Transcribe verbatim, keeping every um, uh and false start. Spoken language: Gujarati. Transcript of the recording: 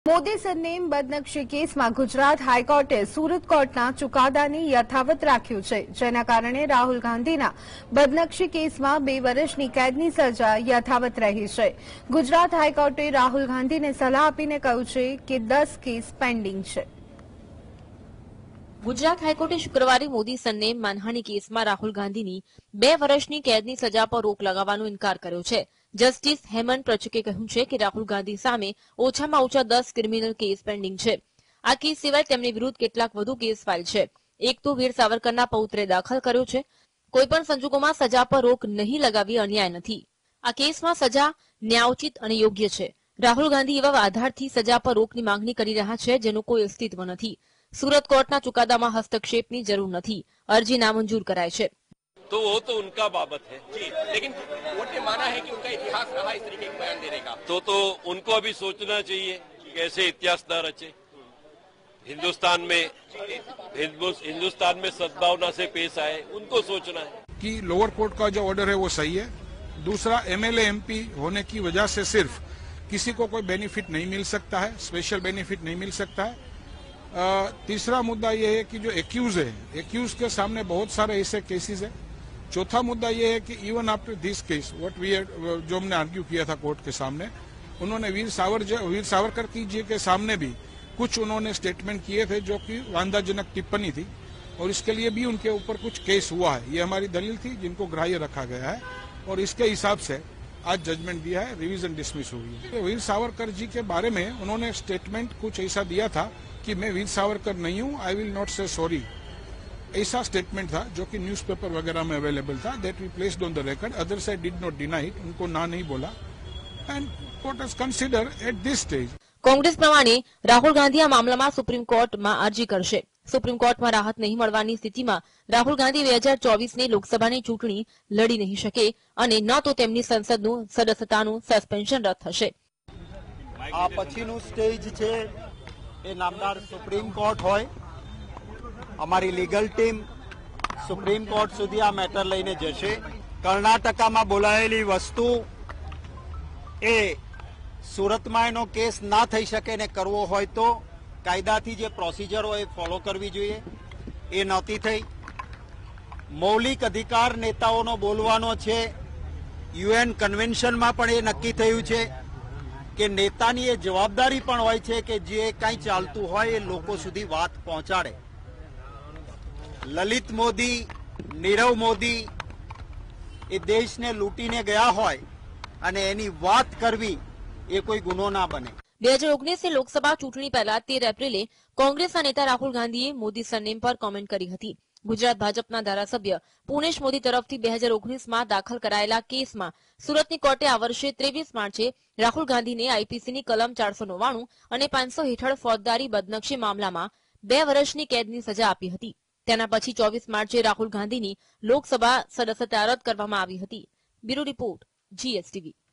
મોદી સરનેમ બદનક્ષી કેસમાં ગુજરાત હાઈકોર્ટે સુરત કોર્ટના ચુકાદાને યથાવત રાખ્યું છે, જેના કારણે રાહુલ ગાંધીના બદનક્ષી કેસમાં બે વર્ષની કેદની સજા યથાવત રહી છે। ગુજરાત હાઈકોર્ટે રાહુલ ગાંધીને સલાહ આપીને કહ્યું છે કે દસ કેસ પેન્ડિંગ છે। ગુજરાત હાઈકોર્ટે શુક્રવારે મોદી સરનેમ માનહાની કેસમાં રાહુલ ગાંધીની બે વર્ષની કેદની સજા પર રોક લગાવવાનો ઇનકાર કર્યો છે। જસ્ટિસ હેમંત પ્રચુકે કહ્યું છે કે રાહુલ ગાંધી સામે ઓછામાં ઓછા દસ ક્રિમિનલ કેસ પેન્ડિંગ છે। આ કેસ સિવાય તેમની વિરુદ્ધ કેટલાક વધુ કેસ ફાઇલ છે। એક તો વીર સાવરકરના પૌત્રે દાખલ કર્યો છે। કોઈપણ સંજોગોમાં સજા પર રોક નહીં લગાવી અન્યાય નથી। આ કેસમાં સજા ન્યાયોચિત અને યોગ્ય છે। રાહુલ ગાંધી એવા આધારથી સજા પર રોકની માંગણી કરી રહ્યા છે જેનું કોઈ અસ્તિત્વ નથી। सूरत कोर्ट चुकादामां हस्तक्षेपनी जरूर नहीं, अर्जी नामंजूर कराई है। तो वो तो उनका बाबत है जी, लेकिन कोर्ट ने माना है कि उनका इतिहास रहा इस तरीके का बयान देने का, तो तो उनको अभी सोचना चाहिए कैसे इतिहास न रचे। हिंदुस्तान में हिंदुस्तान में सद्भावना से पेश आए, उनको सोचना है कि लोअर कोर्ट का जो ऑर्डर है वो सही है। दूसरा, एमएलए एमपी होने की वजह से सिर्फ किसी को कोई बेनिफिट नहीं मिल सकता है, स्पेशल बेनिफिट नहीं मिल सकता है। आ, तीसरा मुद्दा ये है कि जो एक्यूज है, एक्यूज के सामने बहुत सारे ऐसे केसेस है। चौथा मुद्दा ये है कि even after this case what we जो हमने आर्ग्यू किया था कोर्ट के सामने, उन्होंने वीर सावर वीर सावरकर की जी के सामने भी कुछ उन्होंने स्टेटमेंट किए थे जो कि वांधाजनक टिप्पणी थी, और इसके लिए भी उनके ऊपर कुछ केस हुआ है। ये हमारी दलील थी जिनको ग्राह्य रखा गया है, और इसके हिसाब से आज जजमेंट दिया है, रिवीजन डिसमिस हुई है। वीर सावरकर जी के बारे में उन्होंने स्टेटमेंट कुछ ऐसा दिया था कि मैं वीर सावरकर नहीं हूं, I will not say sorry, ऐसा स्टेटमेंट था जो कि न्यूज़पेपर वगैरह में अवेलेबल था। That we placed on the record, other side did not deny it, उनको ना नहीं बोला, and court has consider at this stage. Congress प्रमाणे राहुल गांधी आ मामलामां सुप्रीम कोर्टमां अरजी करशे। सुप्रीम कोर्टमां राहत नहीं मळवानी स्थितिमां राहुल गांधी બે હજાર ચોવીસ ની લોકસભાની ચૂંટણી લડી નહીં શકે અને ન તો તેમની સંસદનું સદસ્યતાનું સસ્પેન્શન રદ થશે। આ પછીનું સ્ટેજ છે એ નામદાર સુપ્રીમ કોર્ટ હોય। અમારી લીગલ ટીમ સુપ્રીમ કોર્ટ સુધી આ મેટર લઈને જશે। કર્ણાટકામાં બોલાયેલી વસ્તુ એ સુરતમાં એનો કેસ ના થઈ શકે ને કરવો હોય તો કાયદાથી જે પ્રોસિજર હોય એ ફોલો કરવી જોઈએ, એ નહોતી થઈ। મૌલિક અધિકાર નેતાઓનો બોલવાનો છે। યુએન કન્વેન્શનમાં પણ એ નક્કી થયું છે કે નેતાની એ જવાબદારી પણ હોય છે કે જે કંઈ ચાલતું હોય એ લોકો સુધી વાત પહોંચાડે। લલિત મોદી, નીરવ મોદી એ દેશને લૂંટીને ગયા હોય અને એની વાત કરવી એ કોઈ ગુનો ના બને। બે હજાર ઓગણીસ ની લોકસભા ચૂંટણી પહેલા તેર એપ્રિલે કોંગ્રેસના નેતા રાહુલ ગાંધીએ મોદી સરનેમ પર કોમેન્ટ કરી હતી। ગુજરાત ભાજપના ધારાસભ્ય પુનેશ મોદી તરફથી બે હજાર ઓગણીસ માં દાખલ કરાયેલા કેસમાં સુરતની કોર્ટે આ વર્ષે ત્રેવીસ માર્ચે રાહુલ ગાંધીને આઈપીસીની કલમ ચારસો નવ્વાણું અને પાંચસો હેઠળ ફોજદારી બદનક્ષી મામલામાં બે વર્ષની કેદની સજા આપી હતી। તેના પછી ચોવીસ માર્ચે રાહુલ ગાંધીની લોકસભા સદસ્યતા રદ કરવામાં આવી હતી। Bureau report, GSTV.